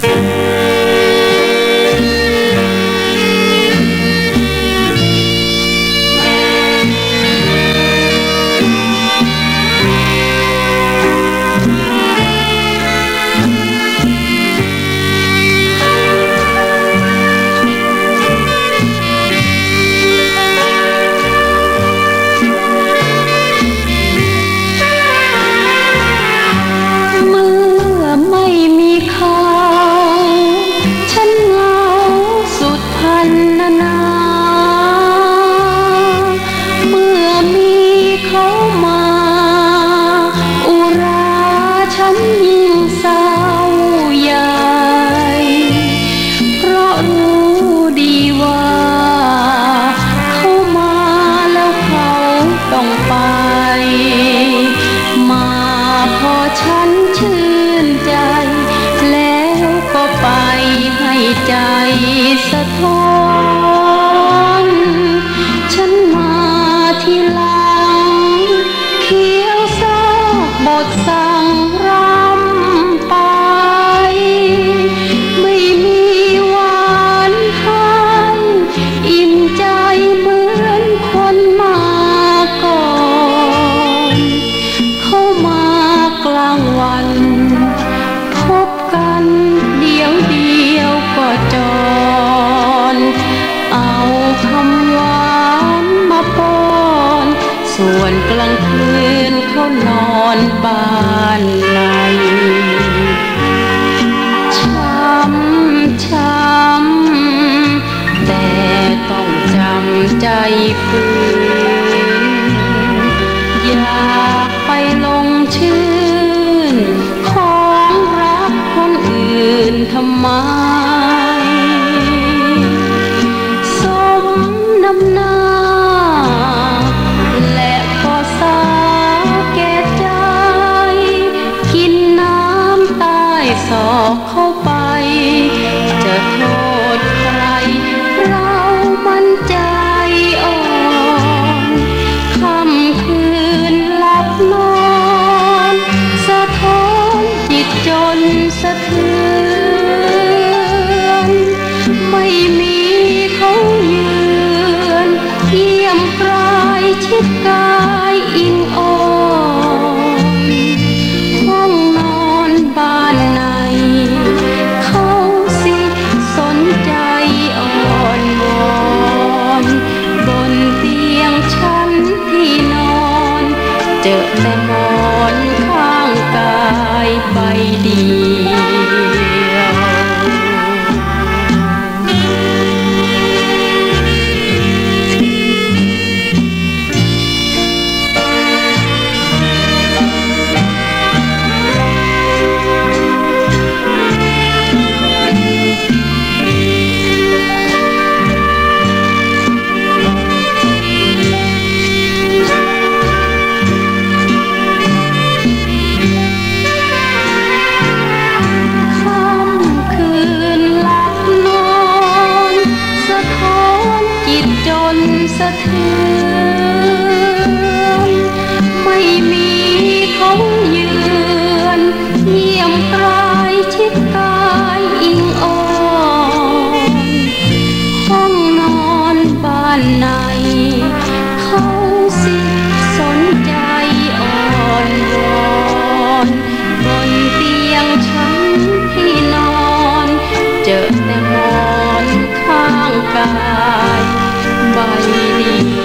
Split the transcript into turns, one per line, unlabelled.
ใจสะท้อนฉันมาทีหลังเขียวซอกบทสั่งรำไปไม่มีหวานให้อิ่มใจเหมือนคนมาก่อนเข้ามากลางวันพบกันเดียวก็จรเอาคำหวานมาป้อนส่วนกลางคืนเขานอนบ้านในช้ำแต่ต้องจำใจฝืนอยากไปลงชื่นของรักคนอื่นทำไมสมน้ำหน้าและก็สาแก่ใจกินน้ำใต้ศอกเข้าไปจะโทษใครเรามันใจอ่อนค่ำคืนหลับนอนสะท้อนจิตจนสะเทือนไม่มีเขาเยือนเยี่ยมกลายชิดกายอิงอ่อนห้องนอนบ้านไหนเขาสิสนใจอ่อนวอนบนเตียงฉันที่นอนเจอแต่หมอนข้างกายใบเดียวสะเทือนไม่มีเขาเยือนเยี่ยมกลายชิดกายอิงอ่อนห้องนอนบ้านไหนเขาสิสนใจอ่อนวอนบนเตียงฉันที่นอนเจอแต่หมอนข้างกายใบเดียว